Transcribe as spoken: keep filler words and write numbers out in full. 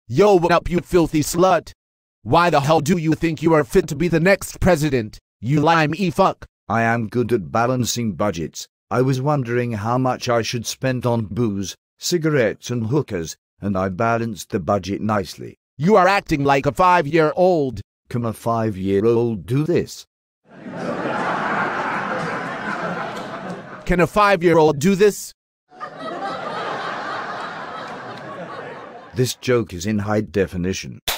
Yo, what up, you filthy slut? Why the hell do you think you are fit to be the next president, you lime-e fuck? I am good at balancing budgets. I was wondering how much I should spend on booze, cigarettes and hookers, and I balanced the budget nicely. You are acting like a five-year-old. Can a five-year-old do this? Can a five-year-old do this? This joke is in high definition.